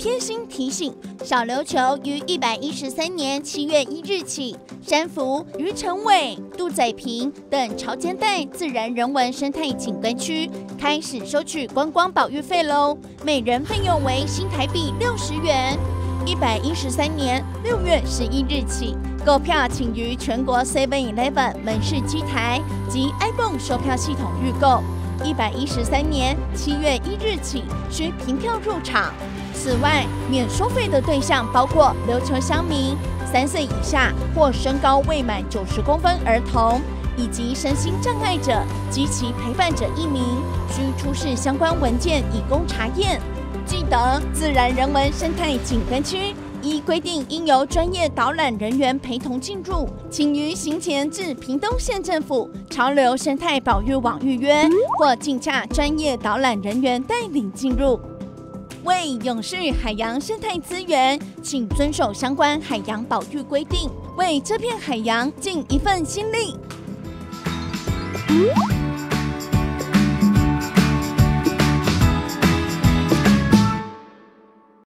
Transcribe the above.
贴心提醒：小琉球于113年7月1日起，山福、渔城尾、杜仔坪等潮间带自然人文生态景观区开始收取观光保育费喽，每人费用为新台币60元。113年6月11日起，购票请于全国 7-Eleven 门市机台及 iPhone 售票系统预购。113年7月1日起需凭票入场。此外，免收费的对象包括琉球乡民、3岁以下或身高未满90公分儿童，以及身心障碍者及其陪伴者1名，需出示相关文件以供查验。记得，自然人文生态景观区依规定应由专业导览人员陪同进入，请于行前至屏东县政府潮流生态保育网预约，或竞洽专业导览人员带领进入。为永续海洋生态资源，请遵守相关海洋保育规定，为这片海洋尽一份心力。